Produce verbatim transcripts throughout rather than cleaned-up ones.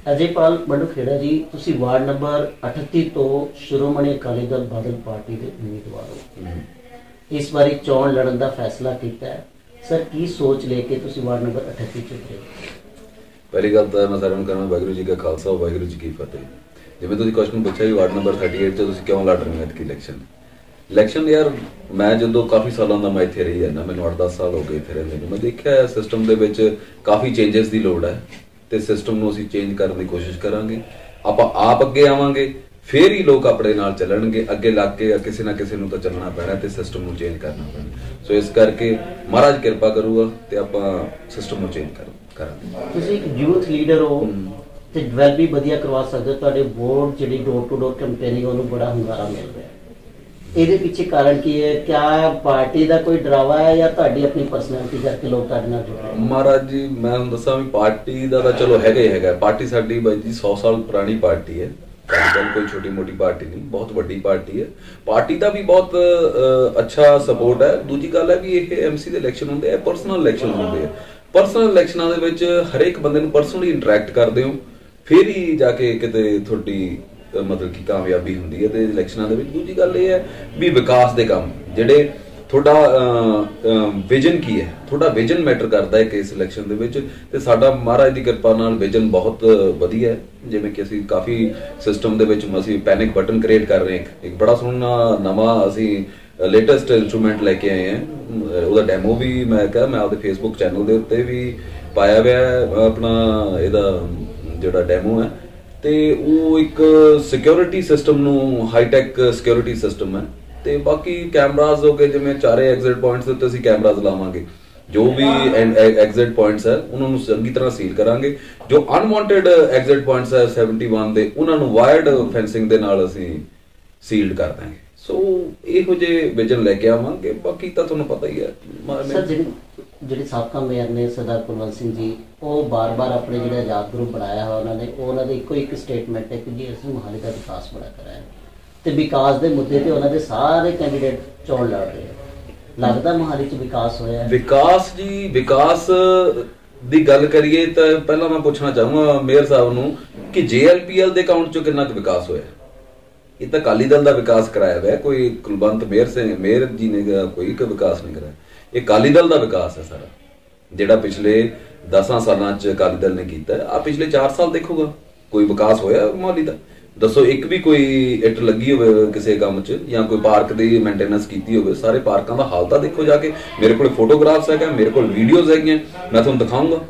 ਅਜੇਪਾਲ ਬੜੂਖੇੜਾ ਜੀ, ਤੁਸੀਂ ward number ਅਠੱਤੀ ਤੋਂ ਸ਼੍ਰੋਮਣੀ ਅਕਾਲੀ ਦਲ ਬਾਦਲ ਪਾਰਟੀ ਦੇ ਉਮੀਦਵਾਰ ਹੋ। ਇਸ ਵਾਰੀ ਚੋਣ ਲੜਨ ਦਾ ਫੈਸਲਾ ਕੀਤਾ ਹੈ ਸਰ, ਕੀ ਸੋਚ ਲੈ ਕੇ ਤੁਸੀਂ ਵਾਰਡ ਨੰਬਰ ਅਠੱਤੀ ਚ ਉਤਰੇ? ਪਹਿਲੀ ਗੱਲ ਤਾਂ ਮੈਂ ਸਾਰਿਆਂ ਨੂੰ ਕਹਾਂ ਵਾਹਿਗੁਰੂ ਜੀ ਕਾ ਖਾਲਸਾ ਵਾਹਿਗੁਰੂ ਜੀ ਕੀ ਫਤਿਹ। ਜਿਵੇਂ ਤੁਸੀਂ ਕੁਐਸਚਨ ਪੁੱਛਿਆ ਵੀ ਵਾਰਡ ਨੰਬਰ ਅਠੱਤੀ 'ਚ ਤੁਸੀਂ ਕਿਉਂ ਲੜ ਰਹੇ ਹੋ ਐਤਕੀ ਇਲੈਕਸ਼ਨ ਇਲੈਕਸ਼ਨ ਯਾਰ ਮੈਂ ਜਦੋਂ ਕਾਫੀ ਸਾਲਾਂ ਦਾ ਮੈਂ ਇੱਥੇ ਰਹੀ ਜਾਂਦਾ, ਮੈਨੂੰ ਅੱਠ ਦਸ ਸਾਲ ਹੋ ਗਏ ਇੱਥੇ ਰਹਿੰਦੇ ਨੂੰ। ਮੈਂ ਦੇਖਿਆ ਸਿਸਟਮ ਦੇ ਵਿੱਚ ਕਾਫੀ ਚੇਂਜਸ ਦੀ ਲੋੜ ਹੈ ਤੇ ਸਿਸਟਮ ਨੂੰ ਅਸੀਂ ਚੇਂਜ ਕਰਨ ਦੀ ਕੋਸ਼ਿਸ਼ ਕਰਾਂਗੇ। ਆਪਾਂ ਆਪ ਅੱਗੇ ਆਵਾਂਗੇ ਫਿਰ ਹੀ ਲੋਕ ਆਪਣੇ ਨਾਲ ਚੱਲਣਗੇ। ਅੱਗੇ ਲੱਗ ਕੇ ਕਿਸੇ ਨਾ ਕਿਸੇ ਨੂੰ ਤਾਂ ਚੱਲਣਾ ਪੈਣਾ ਤੇ ਸਿਸਟਮ ਨੂੰ ਚੇਂਜ ਕਰਨਾ ਪੈਣਾ। ਸੋ ਇਸ ਕਰਕੇ ਮਹਾਰਾਜ ਕਿਰਪਾ ਕਰੂਗਾ ਤੇ ਆਪਾਂ ਸਿਸਟਮ ਨੂੰ ਚੇਂਜ ਕਰਾਂਗੇ। ਤੁਸੀਂ ਇੱਕ ਯੂਥ ਲੀਡਰ ਹੋ ਤੇ ਡਿਵੈਲਪ ਵੀ ਵਧੀਆ ਕਰਵਾ ਸਕਦੇ ਹੋ। ਤੁਹਾਡੇ ਵੋਟ ਜਿਹੜੀ ਡੋਰ ਟੂ ਡੋਰ ਕੰਪੇਨਿੰਗ ਉਹਨੂੰ ਬੜਾ ਹੁੰਗਾਰਾ ਮਿਲ ਰਿਹਾ। ਇਹਦੇ ਪਿੱਛੇ ਕਾਰਨ ਕੀ ਹੈ? ਕਿਆ ਪਾਰਟੀ ਦਾ ਕੋਈ ਡਰਾਵਾ ਹੈ ਜਾਂ ਤੁਹਾਡੀ ਆਪਣੀ ਪਰਸਨੈਲਿਟੀ ਕਰਕੇ ਲੋਕ ਤੁਹਾਡੇ ਨਾਲ ਜੁੜ ਰਹੇ? ਮਹਾਰਾਜ ਜੀ ਮੈਂ ਤੁਹਾਨੂੰ ਦੱਸਾਂ ਵੀ ਪਾਰਟੀ ਦਾ ਤਾਂ ਚਲੋ ਹੈਗਾ ਹੀ ਹੈਗਾ। ਪਾਰਟੀ ਸਾਡੀ ਬਾਈ ਜੀ ਸੌ ਸਾਲ ਪੁਰਾਣੀ ਪਾਰਟੀ ਹੈ। ਕੋਈ ਛੋਟੀ ਮੋਟੀ ਪਾਰਟੀ ਨਹੀਂ, ਬਹੁਤ ਵੱਡੀ ਪਾਰਟੀ ਹੈ। ਪਾਰਟੀ ਦਾ ਵੀ ਬਹੁਤ ਅੱਛਾ ਸਪੋਰਟ ਹੈ। ਦੂਜੀ ਗੱਲ ਹੈ ਵੀ ਇਹ ਐਮਸੀ ਦੇ ਇਲੈਕਸ਼ਨ ਹੁੰਦੇ ਆ, ਪਰਸਨਲ ਇਲੈਕਸ਼ਨ ਹੁੰਦੇ ਆ। ਪਰਸਨਲ ਇਲੈਕਸ਼ਨਾਂ ਦੇ ਵਿੱਚ ਹਰੇਕ ਬੰਦੇ ਨੂੰ ਪਰਸਨਲੀ ਇੰਟਰੈਕਟ ਕਰਦੇ ਹੋ ਫਿਰ ਹੀ ਜਾ ਕੇ ਕਿਤੇ ਤੁਹਾਡੀ ਮਤਲਬ ਕਿ ਕਾਮਯਾਬੀ ਹੁੰਦੀ ਹੈ ਤੇ ਇਲੈਕਸ਼ਨਾਂ ਦੇ ਵਿੱਚ। ਦੂਜੀ ਗੱਲ ਇਹ ਹੈ ਵੀ ਵਿਕਾਸ ਦੇ ਕੰਮ ਜਿਹੜੇ ਤੁਹਾਡਾ ਵਿਜ਼ਨ ਕੀ ਹੈ, ਤੁਹਾਡਾ ਵਿਜ਼ਨ ਮੈਟਰ ਕਰਦਾ ਹੈ ਕਿ ਇਸ ਇਲੈਕਸ਼ਨ ਦੇ ਵਿੱਚ। ਤੇ ਸਾਡਾ ਮਹਾਰਾਜ ਦੀ ਕਿਰਪਾ ਨਾਲ ਵਿਜ਼ਨ ਬਹੁਤ ਵਧੀਆ ਹੈ। ਜਿਵੇਂ ਕਿ ਅਸੀਂ ਕਾਫੀ ਸਿਸਟਮ ਦੇ ਵਿੱਚ ਅਸੀਂ ਪੈਨਿਕ ਬਟਨ ਕ੍ਰੀਏਟ ਕਰ ਰਹੇ ਹਾਂ। ਇੱਕ ਬੜਾ ਸੋਹਣਾ ਨਵਾਂ ਅਸੀਂ ਲੇਟੈਸਟ ਇੰਸਟਰੂਮੈਂਟ ਲੈ ਕੇ ਆਏ ਹਾਂ। ਉਹਦਾ ਡੈਮੋ ਵੀ ਮੈਂ ਕਿਹਾ ਮੈਂ ਆਪਦੇ ਫੇਸਬੁੱਕ ਚੈਨਲ ਦੇ ਉੱਤੇ ਵੀ ਪਾਇਆ ਹੋਇਆ ਆਪਣਾ ਇਹਦਾ ਜਿਹੜਾ ਡੈਮੋ ਹੈ। ਤੇ ਉਹ ਇੱਕ ਸਿਕਿਉਰਿਟੀ ਸਿਸਟਮ ਨੂੰ ਹਾਈਟੈਕ ਸਿਕਿਉਰਿਟੀ ਸਿਸਟਮ ਹੈ। ਤੇ ਬਾਕੀ ਕੈਮਰਾਜ਼ ਹੋ ਗਏ, ਜਿਵੇਂ ਚਾਰੇ ਐਗਜ਼ਿਟ ਪੁਆਇੰਟਸ ਦੇ ਉੱਤੇ ਅਸੀਂ ਕੈਮਰਾਜ਼ ਲਾਵਾਂਗੇ। ਜੋ ਵੀ ਐਗਜ਼ਿਟ ਪੁਆਇੰਟਸ ਹੈ ਉਹਨਾਂ ਨੂੰ ਚੰਗੀ ਤਰ੍ਹਾਂ ਸੀਲ ਕਰਾਂਗੇ। ਜੋ ਅਨਵਾਂਟਡ ਐਗਜ਼ਿਟ ਪੁਆਇੰਟਸ ਹੈ ਇਕਹੱਤਰ ਦੇ ਉਹਨਾਂ ਨੂੰ ਵਾਇਰਡ ਫੈਂਸਿੰਗ ਦੇ ਨਾਲ ਅਸੀਂ ਸੀਲਡ ਕਰ ਦਾਂਗੇ। ਸੋ ਇਹੋ ਜਿਹੇ ਵਿਜ਼ਨ ਲੈ ਕੇ ਆਵਾਂਗੇ। ਬਾਕੀ ਤਾਂ ਤੁਹਾਨੂੰ ਪਤਾ ਹੀ ਹੈ ਸਰ, ਜਿਹੜੀ ਜਿਹੜੇ ਸਾਬਕਾ ਮੇਅਰ ਨੇ ਸਰਦਾਰ ਕੁਲਵੰਤ ਸਿੰਘ ਜੀ, ਉਹ ਬਾਰ-ਬਾਰ ਆਪਣੇ ਜਿਹੜਾ ਆਜ਼ਾਦ ਗਰੁੱਪ ਬਣਾਇਆ ਹੋਇਆ ਉਹਨਾਂ ਨੇ, ਉਹਨਾਂ ਦੇ ਇੱਕੋ ਇੱਕ ਸਟੇਟਮੈਂਟ ਹੈ ਕਿ ਜੀ ਅਸੀਂ ਮੋਹਾਲੀ ਦਾ ਵਿਕਾਸ ਬੜਾ ਕਰਾਇਆ ਤੇ ਵਿਕਾਸ ਦੇ ਮੁੱਦੇ ਤੇ ਉਹਨਾਂ ਦੇ ਸਾਰੇ ਕੈਂਡੀਡੇਟ ਚੋਣ ਲੜ ਰਹੇ ਆ। ਲੱਗਦਾ ਮੋਹਾਲੀ 'ਚ ਵਿਕਾਸ ਹੋਇਆ? ਵਿਕਾਸ ਜੀ ਵਿਕਾਸ ਦੀ ਗੱਲ ਕਰੀਏ ਤਾਂ ਪਹਿਲਾਂ ਮੈਂ ਪੁੱਛਣਾ ਚਾਹੂੰਗਾ ਮੇਅਰ ਸਾਹਿਬ ਨੂੰ ਕਿ ਜੇਐਲਪੀਐਲ ਦੇ ਅਕਾਊਂਟ 'ਚੋਂ ਕਿੰਨਾ ਕੁ ਵਿਕਾਸ ਹੋਇਆ? ਇਹ ਤਾਂ ਅਕਾਲੀ ਦਲ ਦਾ ਵਿਕਾਸ ਕਰਾਇਆ ਹੋਇਆ, ਕੋਈ ਕੁਲਵੰਤ ਮੇਅਰ ਸਿੰਘ ਮੇਅਰ ਜੀ ਨੇ ਕੋਈ ਇੱਕ ਵਿਕਾਸ ਨਹੀਂ ਕਰਾਇਆ। ਇਹ ਅਕਾਲੀ ਦਲ ਦਾ ਵਿਕਾਸ ਹੈ ਸਾਰਾ, ਜਿਹੜਾ ਪਿਛਲੇ ਦਸਾਂ ਸਾਲਾਂ 'ਚ ਅਕਾਲੀ ਦਲ ਨੇ ਕੀਤਾ। ਆ ਪਿਛਲੇ ਚਾਰ ਸਾਲ ਦੇਖੂਗਾ ਕੋਈ ਵਿਕਾਸ ਹੋਇਆ ਮੋਹਾਲੀ ਦਾ? ਦੱਸੋ ਇੱਕ ਵੀ ਕੋਈ ਇੱਟ ਲੱਗੀ ਹੋਵੇ ਕਿਸੇ ਕੰਮ 'ਚ ਜਾਂ ਕੋਈ ਪਾਰਕ ਦੀ ਮੇਨਟੇਨੈਂਸ ਕੀਤੀ ਹੋਵੇ? ਸਾਰੇ ਪਾਰਕਾਂ ਦਾ ਹਾਲ ਤਾਂ ਦੇਖੋ ਜਾ ਕੇ। ਮੇਰੇ ਕੋਲ ਫੋਟੋਗ੍ਰਾਫਸ ਹੈਗਾ, ਮੇਰੇ ਕੋਲ ਵੀਡੀਓਜ਼ ਹੈਗੀਆਂ, ਮੈਂ ਤੁਹਾਨੂੰ ਦਿਖਾਊਂਗਾ।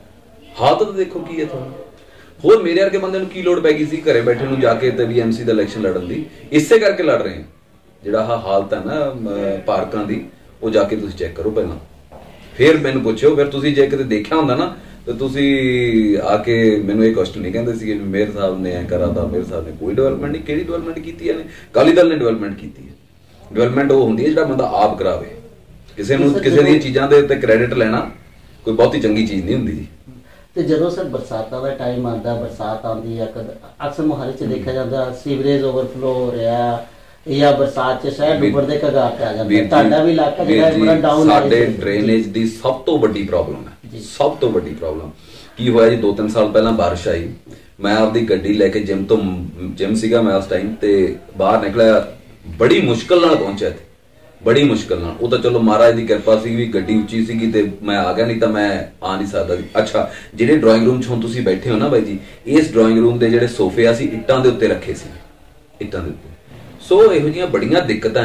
ਹਾਲਤ ਤਾਂ ਦੇਖੋ ਕੀ ਹੈ ਤੁਹਾਨੂੰ। ਹੋਰ ਮੇਰੇ ਵਰਗੇ ਬੰਦੇ ਨੂੰ ਕੀ ਲੋੜ ਪੈ ਗਈ ਸੀ ਘਰੇ ਬੈਠੇ ਨੂੰ ਜਾ ਕੇ ਤੇ ਵੀ ਐਮਸੀ ਦਾ ਇਲੈਕਸ਼ਨ ਲੜਨ ਦੀ? ਇਸੇ ਕਰਕੇ ਲੜ ਰਹੇ ਹਾਂ। ਜਿਹੜਾ ਆਹ ਹਾਲਤ ਹੈ ਨਾ ਪਾਰਕਾਂ ਦੀ, ਉਹ ਜਾ ਕੇ ਤੁਸੀਂ ਚੈੱਕ ਕਰੋ ਪਹਿਲਾਂ, ਫਿਰ ਮੈਨੂੰ ਪੁੱਛਿਓ। ਫਿਰ ਤੁਸੀਂ ਜੇ ਕਿਤੇ ਦੇਖਿਆ ਹੁੰਦਾ ਨਾ ਤੇ ਤੁਸੀਂ ਆ ਕੇ ਮੈਨੂੰ ਇਹ ਕੁਐਸਚਨ ਨਹੀਂ ਕਹਿੰਦੇ ਸੀ ਮੇਅਰ ਸਾਹਿਬ ਨੇ ਐ ਕਰਾ ਤਾਂ ਮੇਅਰ ਸਾਹਿਬ ਨੇ ਕੋਈ ਡਿਵੈਲਪਮੈਂਟ ਨਹੀਂ। ਕਿਹੜੀ ਡਿਵੈਲਪਮੈਂਟ ਕੀਤੀ ਇਹਨੇ? ਅਕਾਲੀ ਦਲ ਨੇ ਡਿਵੈਲਪਮੈਂਟ ਕੀਤੀ ਹੈ। ਡਿਵੈਲਪਮੈਂਟ ਉਹ ਹੁੰਦੀ ਹੈ ਜਿਹੜਾ ਬੰਦਾ ਆਪ ਕਰਾਵੇ। ਕਿਸੇ ਨੂੰ ਕਿਸੇ ਦੀਆਂ ਚੀਜ਼ਾਂ ਦੇ ਉੱਤੇ ਕ੍ਰੈਡਿਟ ਲੈਣਾ ਕੋਈ ਬਹੁਤੀ ਚੰਗੀ ਚੀਜ਼ ਨਹੀਂ ਹੁੰਦੀ ਜੀ। ਤੇ ਜਦੋਂ ਸਰ ਬਰਸਾਤਾਂ ਦਾ ਟਾਈਮ ਆਉਂਦਾ, ਬਰਸਾਤ ਆਉਂਦੀ ਹੈ, ਅਕਸਰ ਮੋਹਾਲੀ 'ਚ ਦੇਖਿਆ ਜਾਂਦਾ ਸੀਵਰੇਜ ਓਵਰਫਲੋ ਹੋ ਰਿਹਾ ਜਾਂ ਬਰਸਾਤ 'ਚ ਸ਼ਹਿਰ ਡੁੱਬਣ ਦੇ ਕਗਾਰ ਤੇ ਆ ਜਾਂਦਾ। ਤੁਹਾਡਾ ਵੀ ਇਲਾਕਾ ਜਿਹੜਾ ਬੜਾ ਡਾਊਨ ਹੈ। ਸਾਡੇ ਡਰੇਨੇਜ ਦੀ ਸਭ ਤੋਂ ਵੱਡੀ ਪ੍ਰੋਬਲਮ ਹੈ, ਸਭ ਤੋਂ ਵੱਡੀ ਪ੍ਰੋਬਲਮ ਕੀ ਹੋਇਆ ਜੀ? ਦੋ ਤਿੰਨ ਸਾਲ ਪਹਿਲਾਂ ਬਾਰਿਸ਼ ਆਈ, ਮੈਂ ਆਪਦੀ ਗੱਡੀ ਲੈ ਕੇ ਜਿਮ ਤੋਂ ਜਿਮ ਸੀਗਾ ਮੈਂ ਉਸ ਟਾਈਮ ਤੇ ਬਾਹਰ ਨਿਕਲਿਆ, ਬੜੀ ਮੁਸ਼ਕਲ ਨਾਲ ਪਹੁੰਚਿਆ ਤੇ ਬੜੀ ਮੁਸ਼ਕਲ ਨਾਲ। ਉਹ ਤਾਂ ਚਲੋ ਮਹਾਰਾਜ ਦੀ ਕਿਰਪਾ ਸੀ ਵੀ ਗੱਡੀ ਉੱਚੀ ਸੀਗੀ ਤੇ ਮੈਂ ਆ ਗਿਆ, ਨਹੀਂ ਤਾਂ ਮੈਂ ਆ ਨਹੀਂ ਸਕਦਾ। ਅੱਛਾ, ਜਿਹੜੇ ਡਰਾਇੰਗ ਰੂਮ 'ਚ ਹੁਣ ਤੁਸੀਂ ਬੈਠੇ ਹੋ ਨਾ ਬਾਈ ਜੀ, ਇਸ ਡਰਾਇੰਗ ਰੂਮ ਦੇ ਜਿਹੜੇ ਸੋਫੇ ਅਸੀਂ ਇੱਟਾਂ ਦੇ ਉੱਤੇ ਰੱਖੇ ਸੀ, ਇੱਟਾਂ ਦੇ ਉੱਤੇ। ਸੋ ਇਹੋ ਜਿਹੀਆਂ ਬੜੀਆਂ ਦਿੱਕਤਾਂ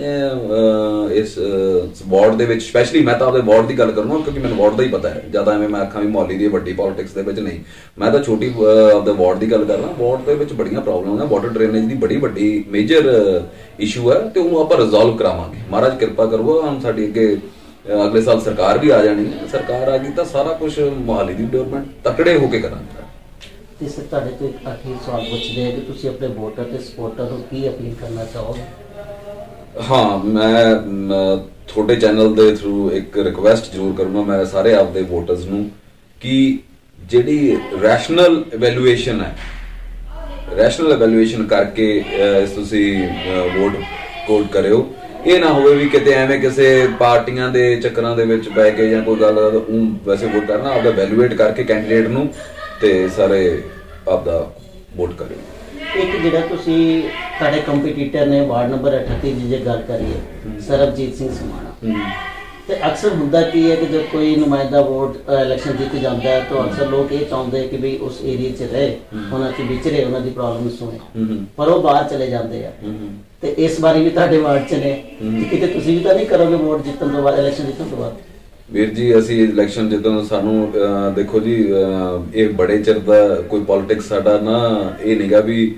ਹੈ ਇਸ ਵਾਰਡ ਦੇ ਵਿੱਚ। ਸਪੈਸ਼ਲੀ ਮੈਂ ਤਾਂ ਆਪਦੇ ਵਾਰਡ ਦੀ ਗੱਲ ਕਰੂੰਗਾ ਕਿਉਂਕਿ ਮੈਨੂੰ ਵਾਰਡ ਦਾ ਹੀ ਪਤਾ ਹੈ ਜ਼ਿਆਦਾ। ਐਵੇਂ ਮੈਂ ਆਖਾਂ ਵੀ ਮੋਹਾਲੀ ਦੀ ਵੱਡੀ ਪੋਲਿਟਿਕਸ ਦੇ ਵਿੱਚ ਨਹੀਂ, ਮੈਂ ਤਾਂ ਛੋਟੀ ਆਪਦੇ ਵਾਰਡ ਦੀ ਗੱਲ ਕਰ ਰਹਾ। ਵਾਰਡ ਦੇ ਵਿੱਚ ਬੜੀਆਂ ਪ੍ਰੋਬਲਮ ਹੈ, ਵਾਟਰ ਡਰੇਨੇਜ ਦੀ ਬੜੀ ਵੱਡੀ ਮੇਜਰ ਇਸ਼ੂ ਹੈ ਤੇ ਉਹਨੂੰ ਆਪਾਂ ਰਿਜ਼ੋਲਵ ਕਰਾਵਾਂਗੇ। ਮਹਾਰਾਜ ਕਿਰਪਾ ਕਰੂਗਾ। ਹੁਣ ਸਾਡੀ ਅੱਗੇ ਅਗਲੇ ਸਾਲ ਸਰਕਾਰ ਵੀ ਆ ਜਾਣੀ ਹੈ। ਸਰਕਾਰ ਆ ਗਈ ਤਾਂ ਸਾਰਾ ਕੁਝ ਮੋਹਾਲੀ ਦੀ ਡਿਵੈਲਪਮੈਂਟ ਤਕੜੇ ਹੋ ਕੇ ਕਰਾਂਗੇ। ਤੇ ਸਰ ਤੁਹਾਡੇ ਤੋਂ ਇੱਕ ਆਖਰੀ ਸਵਾਲ ਪੁੱਛਦੇ ਆ ਕਿ ਤੁਸੀਂ ਆਪਣੇ ਵੋਟਰ ਤੇ ਸਪੋਰਟਰ ਨੂੰ ਕੀ ਅਪੀਲ ਕਰਨਾ ਚਾਹੋਗੇ? ਹਾਂ, ਮੈਂ ਤੁਹਾਡੇ ਚੈਨਲ ਦੇ ਥਰੂ ਇੱਕ ਰਿਕੁਐਸਟ ਜ਼ਰੂਰ ਕਰੂੰਗਾ ਮੈਂ ਸਾਰੇ ਆਪਦੇ ਵੋਟਰਸ ਨੂੰ ਕਿ ਜਿਹੜੀ ਰੈਸ਼ਨਲ ਇਵੈਲੂਏਸ਼ਨ ਹੈ, ਰੈਸ਼ਨਲ ਇਵੈਲੂਏਸ਼ਨ ਕਰਕੇ ਤੁਸੀਂ ਵੋਟ ਕੋਡ ਕਰਿਓ। ਇਹ ਨਾ ਹੋਵੇ ਵੀ ਕਿਤੇ ਐਵੇਂ ਕਿਸੇ ਪਾਰਟੀਆਂ ਦੇ ਚੱਕਰਾਂ ਦੇ ਵਿੱਚ ਪੈ ਕੇ ਜਾਂ ਕੋਈ ਗੱਲ ਵੈਸੇ ਵੋਟ ਕਰਨਾ, ਆਪਦਾ ਵੈਲੂਏਟ ਕਰਕੇ ਕੈਂਡੀਡੇਟ ਨੂੰ ਤੇ ਸਾਰੇ ਆਪਦਾ ਵੋਟ ਕਰੇ। ਇੱਕ ਜਿਹੜਾ ਤੁਸੀਂ ਤੁਹਾਡੇ ਕੰਪੀਟੀਟਰ ਨੇ ਵਾਰਡ ਨੰਬਰ ਅਠੱਤੀ ਦੀ ਜੇ ਗੱਲ ਕਰੀਏ ਸਰਬਜੀਤ ਸਿੰਘ ਸਮਾਣਾ, ਤੇ ਅਕਸਰ ਹੁੰਦਾ ਕੀ ਹੈ ਕਿ ਜਦ ਕੋਈ ਨੁਮਾਇੰਦਾ ਵੋਟ ਇਲੈਕਸ਼ਨ ਜਿੱਤ ਜਾਂਦਾ ਹੈ ਤਾਂ ਅਕਸਰ ਲੋਕ ਇਹ ਚਾਹੁੰਦੇ ਕਿ ਵੀ ਉਸ ਏਰੀਆ 'ਚ ਰਹੇ, ਉਹਨਾਂ 'ਚ ਵਿਚਰੇ, ਉਹਨਾਂ ਦੀ ਪ੍ਰੋਬਲਮ ਸੁਣੇ, ਪਰ ਉਹ ਬਾਹਰ ਚਲੇ ਜਾਂਦੇ ਆ। ਤੇ ਇਸ ਵਾਰੀ ਵੀ ਤੁਹਾਡੇ ਵਾਰਡ 'ਚ ਨੇ, ਕਿਤੇ ਤੁਸੀਂ ਵੀ ਤਾਂ ਨਹੀਂ ਕਰੋਗੇ ਵੋਟ ਜਿੱਤਣ ਤੋਂ ਬਾਅਦ, ਇਲੈਕਸ਼ਨ ਜਿੱਤਣ ਤੋਂ ਬਾਅਦ? ਵੀਰ ਜੀ ਅਸੀਂ ਇਲੈਕਸ਼ਨ ਜਿੱਤਣ ਸਾਨੂੰ ਦੇਖੋ ਜੀ ਇਹ ਬੜੇ ਚਿਰ ਦਾ ਕੋਈ ਪੋਲਿਟਿਕਸ ਸਾਡਾ ਨਾ ਇਹ ਨਹੀਂਗਾ ਵੀ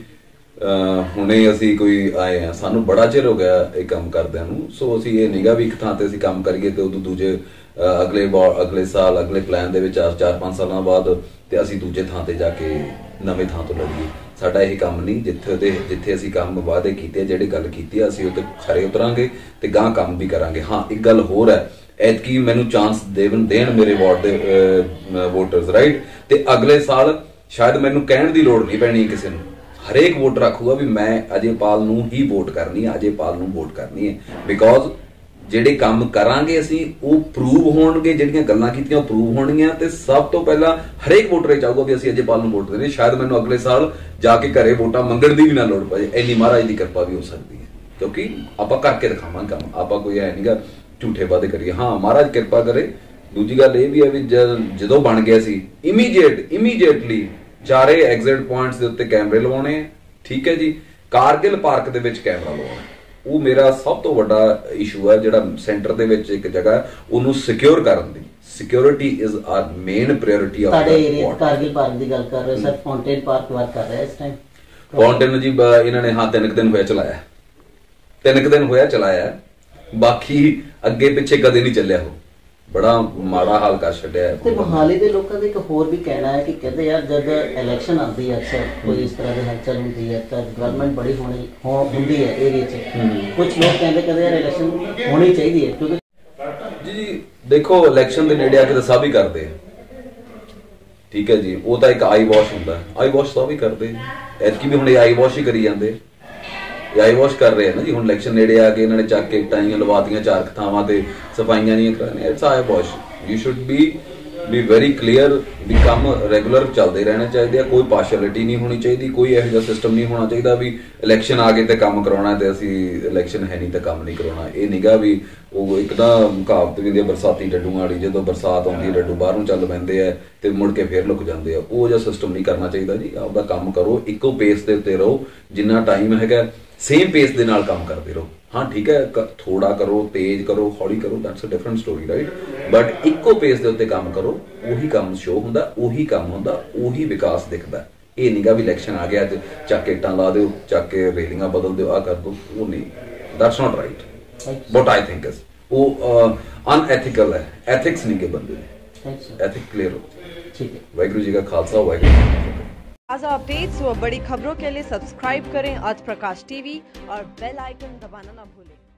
ਹੁਣੇ ਅਸੀਂ ਕੋਈ ਆਏ ਆ, ਸਾਨੂੰ ਬੜਾ ਚਿਰ ਹੋ ਗਿਆ ਇਹ ਕੰਮ ਕਰਦਿਆਂ ਨੂੰ। ਸੋ ਅਸੀਂ ਇਹ ਨਹੀਂਗਾ ਵੀ ਇੱਕ ਥਾਂ ਤੇ ਅਸੀਂ ਕੰਮ ਕਰੀਏ ਤੇ ਉਦੋਂ ਦੂਜੇ ਅਗਲੇ ਅਗਲੇ ਸਾਲ ਅਗਲੇ ਪਲਾਨ ਦੇ ਵਿੱਚ ਚਾਰ ਚਾਰ ਪੰਜ ਸਾਲਾਂ ਬਾਅਦ ਤੇ ਅਸੀਂ ਦੂਜੇ ਥਾਂ ਤੇ ਜਾ ਕੇ ਨਵੇਂ ਥਾਂ ਤੋਂ ਲੜੀਏ। ਸਾਡਾ ਇਹ ਕੰਮ ਨਹੀਂ। ਜਿੱਥੇ ਦੇ ਜਿੱਥੇ ਅਸੀਂ ਕੰਮ ਵਾਅਦੇ ਕੀਤੇ, ਜਿਹੜੇ ਗੱਲ ਕੀਤੀ ਅਸੀਂ ਉਹ ਤੇ ਖਰੇ ਉਤਰਾਂਗੇ ਤੇ ਗਾਂ ਕੰਮ ਵੀ ਕਰਾਂਗੇ। ਹਾਂ ਇੱਕ ਗੱਲ ਹੋਰ ਹੈ, ਐਤਕੀ ਮੈਨੂੰ ਚਾਂਸ ਦੇਣ ਦੇਣ ਮੇਰੇ ਵਾਰਡ ਦੇ ਵੋਟਰਸ, ਰਾਈਟ, ਤੇ ਅਗਲੇ ਸਾਲ ਸ਼ਾਇਦ ਮੈਨੂੰ ਕਹਿਣ ਦੀ ਲੋੜ ਨਹੀਂ ਪੈਣੀ ਕਿਸੇ ਨੂੰ। ਹਰੇਕ ਵੋਟਰ ਆਖੂਗਾ ਵੀ ਮੈਂ ਅਜੇਪਾਲ ਨੂੰ ਹੀ ਵੋਟ ਕਰਨੀ ਹੈ, ਅਜੇਪਾਲ ਨੂੰ ਵੋਟ ਕਰਨੀ ਹੈ, ਬਿਕੋਜ਼ ਜਿਹੜੇ ਕੰਮ ਕਰਾਂਗੇ ਅਸੀਂ ਉਹ ਪ੍ਰੂਵ ਹੋਣਗੇ, ਜਿਹੜੀਆਂ ਗੱਲਾਂ ਕੀਤੀਆਂ ਉਹ ਪ੍ਰੂਵ ਹੋਣਗੀਆਂ। ਤੇ ਸਭ ਤੋਂ ਪਹਿਲਾਂ ਹਰੇਕ ਵੋਟਰ ਇਹ ਚਾਹੂਗਾ ਵੀ ਅਸੀਂ ਅਜੇਪਾਲ ਨੂੰ ਵੋਟ ਦੇਣੀ। ਸ਼ਾਇਦ ਮੈਨੂੰ ਅਗਲੇ ਸਾਲ ਜਾ ਕੇ ਘਰੇ ਵੋਟਾਂ ਮੰਗਣ ਦੀ ਵੀ ਨਾ ਲੋੜ ਪਏ, ਇੰਨੀ ਮਹਾਰਾਜ ਦੀ ਕਿਰਪਾ ਵੀ ਹੋ ਸਕਦੀ ਹੈ, ਕਿਉਂਕਿ ਆਪਾਂ ਕਰਕੇ ਦਿਖਾਵਾਂਗੇ ਕੰਮ। ਆਪਾਂ ਕੋਈ ਐ ਨਹੀਂਗਾ ਝੂਠੇ ਵਾਅਦੇ ਕਰੀਏ। ਹਾਂ ਮਹਾਰਾਜ ਕਿਰਪਾ ਕਰੇ। ਦੂਜੀ ਗੱਲ ਇਹ ਵੀ ਹੈ ਵੀ ਜਦੋਂ ਬਣ ਗਿਆ ਸੀ ਇਮੀਡੀਏਟ ਇਮੀਡੀਏਟਲੀ ਚਾਰੇ ਐਗਜ਼ਿਟ ਪੁਆਇੰਟਸ ਦੇ ਉੱਤੇ ਕੈਮਰੇ ਲਵਾਉਣੇ ਆ, ਠੀਕ ਹੈ ਜੀ। ਕਾਰਗਿਲ ਪਾਰਕ ਦੇ ਵਿੱਚ ਕੈਮਰਾ ਲਵਾਉਣਾ, ਉਹ ਮੇਰਾ ਸਭ ਤੋਂ ਵੱਡਾ ਇਸ਼ੂ ਹੈ। ਜਿਹੜਾ ਸੈਂਟਰ ਦੇ ਵਿੱਚ ਇੱਕ ਜਗ੍ਹਾ ਉਹਨੂੰ ਸਿਕਿਉਰ ਕਰਨ ਦੀ, security is our main priority of ਸਾਡੇ ਏਰੀਆ। ਕਾਰਗਿਲ ਪਾਰਕ ਦੀ ਗੱਲ ਕਰ ਰਹੇ ਸਰ, ਫਾਊਂਟੇਨ ਪਾਰਕ ਵਰਕ ਕਰ ਰਿਹਾ ਇਸ ਟਾਈਮ। ਫਾਊਂਟੇਨ ਜੀ ਇਹਨਾਂ ਨੇ ਹਾਂ ਤਿੰਨ ਕੁ ਦਿਨ ਹੋਇਆ ਚਲਾਇਆ, ਤਿੰਨ ਕੁ ਦਿਨ ਹੋਇਆ ਚਲਾਇਆ, ਬਾਕੀ ਅੱਗੇ ਪਿੱਛੇ ਕਦੇ ਨਹੀਂ ਚੱਲਿਆ। ਉਹ ਬੜਾ ਮਾੜਾ ਹਾਲ ਕਰ ਛੱਡਿਆ। ਤੇ ਮੋਹਾਲੀ ਦੇ ਲੋਕਾਂ ਦਾ ਇੱਕ ਹੋਰ ਵੀ ਕਹਿਣਾ ਹੈ ਕਿ ਕਹਿੰਦੇ ਯਾਰ ਜਦ ਇਲੈਕਸ਼ਨ ਆਉਂਦੀ ਹੈ, ਅਕਸਰ ਕੋਈ ਇਸ ਤਰ੍ਹਾਂ ਦੀ ਹਲਚਲ ਹੁੰਦੀ ਹੈ ਤਾਂ ਡਿਵੈਲਪਮੈਂਟ ਬੜੀ ਹੋਣੀ ਹੁੰਦੀ ਹੈ ਏਰੀਆ 'ਚ। ਕੁਝ ਲੋਕ ਕਹਿੰਦੇ ਕਹਿੰਦੇ ਯਾਰ ਇਲੈਕਸ਼ਨ ਹੋਣੀ ਚਾਹੀਦੀ ਹੈ, ਕਿਉਂਕਿ ਜੀ ਜੀ ਦੇਖੋ ਇਲੈਕਸ਼ਨ ਦੇ ਨੇੜੇ ਆ ਕੇ ਤਾਂ ਸਭ ਹੀ ਕਰਦੇ ਆ, ਠੀਕ ਹੈ ਜੀ। ਉਹ ਤਾਂ ਇੱਕ ਆਈ ਵਾਸ਼ ਹੁੰਦਾ, ਆਈ ਵਾਸ਼ ਸਭ ਹੀ ਕਰਦੇ। ਐਤਕੀ ਵੀ ਹੁਣ ਇਹ ਆਈ ਵਾਸ਼ ਹੀ ਕਰੀ ਜਾਂਦੇ, ਇਹ ਆਈ ਵਾਸ਼ ਕਰ ਰਹੇ ਆ ਨਾ ਜੀ। ਹੁਣ ਇਲੈਕਸ਼ਨ ਨੇੜੇ ਆ ਕੇ ਇਹਨਾਂ ਨੇ ਚੱਕ ਕੇ ਟਾਈਆਂ ਲਵਾਤੀਆਂ ਚਾਰ ਥਾਵਾਂ ਤੇ, ਸਫਾਈਆਂ ਨਹੀਂ ਕਰਾਉਣੀਆਂ। It's eye wash. You should be be very clear ਵੀ ਕੰਮ ਰੈਗੂਲਰ ਚੱਲਦੇ ਰਹਿਣੇ ਚਾਹੀਦੇ ਆ। ਕੋਈ ਪਾਰਸ਼ੈਲਿਟੀ ਨਹੀਂ ਹੋਣੀ ਚਾਹੀਦੀ, ਕੋਈ ਇਹੋ ਜਿਹਾ ਸਿਸਟਮ ਨਹੀਂ ਹੋਣਾ ਚਾਹੀਦਾ ਵੀ ਇਲੈਕਸ਼ਨ ਆ ਗਏ ਤੇ ਕੰਮ ਕਰਾਉਣਾ ਤੇ ਅਸੀਂ ਇਲੈਕਸ਼ਨ ਹੈ ਨਹੀਂ ਤਾਂ ਕੰਮ ਨਹੀਂ ਕਰਾਉਣਾ। ਇਹ ਨਿਗਾ ਵੀ ਉਹ ਇੱਕ ਤਾਂ ਮੁਕਾਬਤ ਵੀ ਦੀ ਬਰਸਾਤੀ ਡੱਡੂਆਂ ਵਾਲੀ, ਜਦੋਂ ਬਰਸਾਤ ਆਉਂਦੀ ਡੱਡੂ ਬਾਹਰ ਨੂੰ ਚੱਲ ਪੈਂਦੇ ਆ ਤੇ ਮੁੜ ਕੇ ਫੇਰ ਲੁਕ ਜਾਂਦੇ ਆ। ਉਹ ਜਿਹਾ ਸਿਸਟਮ ਨਹੀਂ ਕਰਨਾ ਚਾਹੀਦਾ ਜੀ। ਆਪਦਾ ਕੰਮ ਕਰੋ, ਇੱਕੋ ਪੇਸ ਦੇ ਉੱਤੇ ਰਹੋ, ਜਿੰਨਾ ਟਾਈਮ ਹੈਗਾ ਸੇਮ ਪੇਸ ਦੇ ਨਾਲ ਕੰਮ ਕਰਦੇ ਰਹੋ। ਹਾਂ ਠੀਕ ਹੈ, ਥੋੜਾ ਕਰੋ, ਤੇਜ਼ ਕਰੋ, ਹੌਲੀ ਕਰੋ, that's a different story, right, but ਇੱਕੋ ਪੇਸ ਦੇ ਉੱਤੇ ਕੰਮ ਕਰੋ। ਉਹੀ ਕੰਮ ਸ਼ੋ ਹੁੰਦਾ, ਉਹੀ ਕੰਮ ਹੁੰਦਾ, ਉਹੀ ਵਿਕਾਸ ਦਿਖਦਾ। ਇਹ ਨਹੀਂਗਾ ਵੀ ਇਲੈਕਸ਼ਨ ਆ ਗਿਆ ਅੱਜ ਚੱਕ ਕੇ ਇੱਟਾਂ ਲਾ ਦਿਓ, ਚੱਕ ਕੇ ਰੇਲਿੰਗਾਂ ਬਦਲ ਦਿਓ, ਆਹ ਕਰ ਦਿਓ। ਉਹ ਨਹੀਂ, that's not right. What I think is ਉਹ ਅਨਐਥਿਕਲ ਹੈ। ਐਥਿਕਸ नहीं के बंदे ने, एथिक क्लियर हो। ठीक है, वाहिगुरु जी का खालसा, वाहिगुरु जी की फतेह। ताज़ा अपडेट्स व बड़ी खबरों के लिए सब्सक्राइब करें आज प्रकाश टीवी और बेल आइकन दबाना ना भूलें।